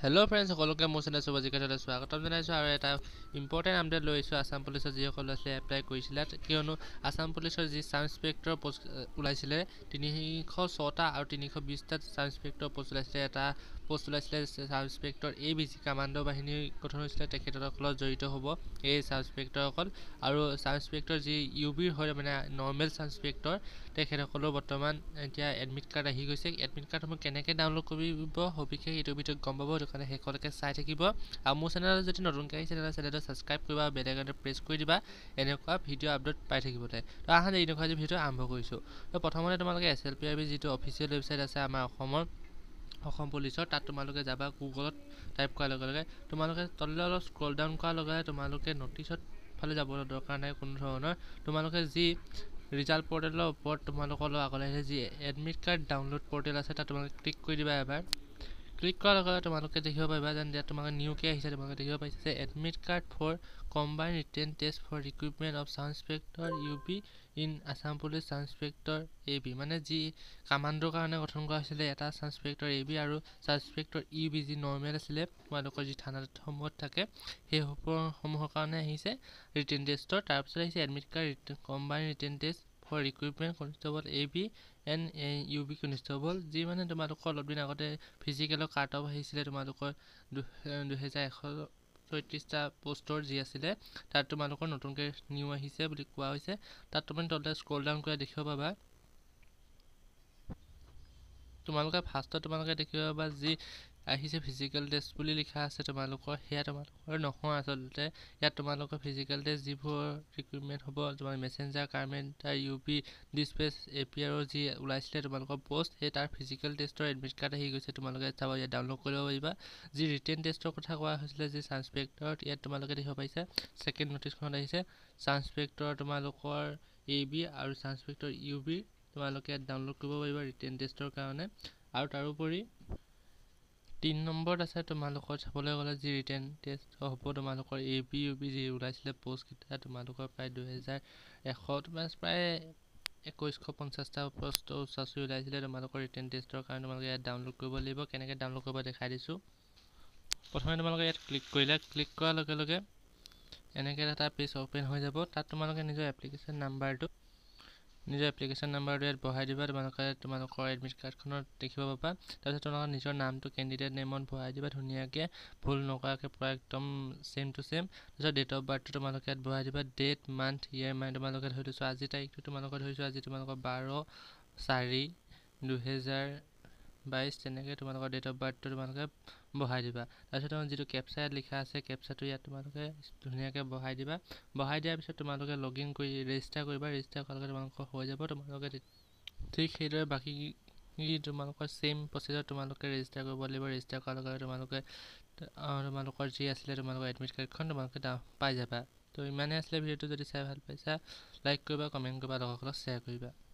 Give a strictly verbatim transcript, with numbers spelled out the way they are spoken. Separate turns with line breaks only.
Hello friends, সকলোকে মোৰ channel সুবাজিকালৈ স্বাগতম জনাইছো আৰু এটা ইম্পৰ্টেণ্ট আপডেট লৈ আহিছো আসাম পুলিচৰ যিসকল আছে এপ্লাই কৰিছিল কিয়নো আসাম পুলিচৰ যি সাব ইন্সপেক্টৰ পোষ্ট ওলাইছিলে তিনিশ ছটা আৰু তিনিশ বিশ টা সাব ইন্সপেক্টৰ পোষ্ট ওলাইছিলে এটা পোষ্ট ওলাইছিলে সাব ইন্সপেক্টৰ এ বি জি কামাণ্ডো বাহিনী গঠন হৈছিলে তেখেতসকলৰ জড়িত হ'ব এই সাব ইন্সপেক্টৰসকল আৰু সাব ইন্সপেক্টৰ যি ইউ বিৰ হয় মানে নৰ্মেল সাব ইন্সপেক্টৰ তেখেতসকলৰ বৰ্তমান এতিয়া এডমিট কাৰ্ড আহি গৈছে এডমিট কাৰ্ডসমূহ কেনেকৈ ডাউনলোড কৰিব সবিশেষ এইটো ভিডিঅ'ত গম পাব কাৰণে হেকলৈকে চাই থাকিব আৰু মোৰ চেনেলত যদি নতুনকৈ আহিছে তেতিয়াহ'লে চেনেলটো ছাবস্ক্ৰাইব কৰিবা আৰু বেল আইকনটো প্ৰেছ কৰি দিবা এনেকুৱা ভিডিঅ' আপডেট পাই থাকিবলৈ তো আহা যে এনেকুৱা যে ভিডিঅ' আৰম্ভ কৰিছোঁ তো প্ৰথমতে তোমালোকে S L P R B যিটো অফিচিয়েল ৱেবছাইট আছে আমাৰ অসমৰ অসম পুলিচৰ তাত তোমালোকে যাবা গুগলত টাইপ কৰাৰ লগে লগে তোমালোকে তললৈ অলপ স্ক্ৰল ডাউন কৰাৰ লগে লগে তোমালোকে নটিচত ফালে যাবলৈ দৰকাৰ নাই কোনো ধৰণৰ তোমালোকে যি ৰিজাল্ট পৰ্টেলৰ ওপৰত তোমালোকৰ আগলৈ আহিছে যি এডমিট কাৰ্ড ডাউনলোড পৰ্টেল আছে তাত তোমালোকে ক্লিক কৰি দিবা এবাৰ ক্লিক কৰাৰ লগে লগে তোমালোকে দেখিব পাৰিবা যেন ইয়াত তোমালোকে নিউকৈ আহিছে তোমালোকে দেখিব পাইছে admit card for combine written test for recruitment of sub inspector U B in Assam police sub inspector A B মানে যি কামাণ্ডোৰ কাৰণে গঠন কৰা হৈছিলে এটা সাব ইন্সপেক্টৰ এ বি আৰু সাব ইন্সপেক্টৰ ইউ বি যি নৰ্মেল আছিলে তোমালোকৰ যি থানাসমূহত থাকে সেই সমূহৰ কাৰণে আহিছে ৰিটেন টেষ্টৰ তাৰপিছত আহিছে admit card combine written test for recruitment constable A B N A U B constable যি মানে তোমালোকৰ অলপ দিন আগতে ফিজিকেলৰ কাৰ্ট অফ আহিছিলে তোমালোকৰ দুহেজাৰ এশ ছয়ত্ৰিছটা পোষ্টৰ যি আছিলে তাত তোমালোকৰ নতুনকৈ নিউ আহিছে বুলি কোৱা হৈছে তাত তুমি তলতে স্ক্ৰল ডাউন কৰি দেখিব পাবা তোমালোকে ফাৰ্ষ্টত তোমালোকে দেখিব পাবা যি আহিছে ফিজিকেল টেষ্ট বুলি লিখা আছে তোমালোকৰ সেয়া তোমালোকৰ নহয় আচলতে ইয়াত তোমালোকৰ ফিজিকেল টেষ্ট যিবোৰ ৰিক্ৰুটমেণ্ট হ'ব তোমাৰ messenger carpenter U P dispatch A P আৰৰ যি ওলাইছিলে তোমালোকৰ পোষ্ট সেই তাৰ ফিজিকেল টেষ্টৰ এডমিট কাৰ্ড আহি গৈছে তোমালোকে চাব ইয়াত ডাউনলোড কৰিব পাৰিবা যি ৰিটেন টেষ্টৰ কথা কোৱা হৈছিলে যি সাব ইন্সপেক্টৰত ইয়াত তোমালোকে দেখিব পাইছা ছেকেণ্ড নটিছখনত আহিছে সাব ইন্সপেক্টৰ তোমালোকৰ এ বি আৰু সাব ইন্সপেক্টৰ ইউ বি তোমালোকে ইয়াত ডাউনলোড কৰিব পাৰিবা ৰিটেন টেষ্টৰ কাৰণে আৰু তাৰোপৰি তিন নম্বৰত আছে তোমালোকৰ চাবলৈ গ'লে যি ৰিটেন টেষ্ট হ'ব তোমালোকৰ এ বি ইউ বি যি ওলাইছিলে পোষ্টকেইটা তোমালোকৰ প্ৰায় দুহেজাৰ এশ তোমাৰ প্ৰায় একৈছশ পঞ্চাছটা পোষ্ট ওচৰাচৰি ওলাইছিলে তোমালোকৰ ৰিটেন টেষ্টৰ কাৰণে তোমালোকে ইয়াত ডাউনলোড কৰিব লাগিব কেনেকৈ ডাউনলোড কৰিব দেখাই দিছোঁ প্ৰথমে তোমালোকে ইয়াত ক্লিক কৰিলে ক্লিক কৰাৰ লগে লগে এনেকৈ এটা পেজ অ'পেন হৈ যাব তাত তোমালোকে নিজৰ এপ্লিকেশ্যন নাম্বাৰটো নিজৰ এপ্লিকেশ্যন নাম্বাৰটো ইয়াত বহাই দিবা তোমালোকে তোমালোকৰ এডমিট কাৰ্ডখনত দেখিব পাবা তাৰপিছত তোমালোকৰ নিজৰ নামটো কেণ্ডিডেট নেমত ভৰাই দিবা ধুনীয়াকৈ ভুল নকৰাকৈ পূৰা একদম ছেম টু ছেম তাৰপিছত ডেট অফ বাৰ্থটো তোমালোকে ইয়াত ভৰাই দিবা ডেট মান্থ ইয়েৰ মানে তোমালোকে ধৰি লৈছোঁ আজি তাৰিখটো তোমালোকে ধৰিছোঁ আজি তোমালোকৰ বাৰ চাৰি দুহেজাৰ বাইছ তেনেকৈ তোমালোকৰ ডেট অফ বাৰ্থটো তোমালোকে বহাই দিবা তাৰপিছত তোমাৰ যিটো কেপচা ইয়াত লিখা আছে কেপচাটো ইয়াত তোমালোকে ধুনীয়াকৈ বহাই দিবা বহাই দিয়াৰ পিছত তোমালোকে লগ ইন কৰি ৰেজিষ্টাৰ কৰিবা ৰেজিষ্টাৰ কৰাৰ তোমালোকৰ হৈ যাব তোমালোকে ঠিক সেইদৰে বাকী তোমালোকৰ ছেইম প্ৰচেছত তোমালোকে ৰেজিষ্টাৰ কৰিব লাগিব ৰেজিষ্টাৰ কৰাৰ লগে তোমালোকে তোমালোকৰ যি আছিলে তোমালোকৰ এডমিট কাৰ্ডখন তোমালোকে পাই যাবা তো ইমানেই আছিলে ভিডিঅ'টো যদি চাই ভাল পাইছা লাইক কৰিবা কমেণ্ট কৰিবা লগৰসকলক শ্বেয়াৰ কৰিবা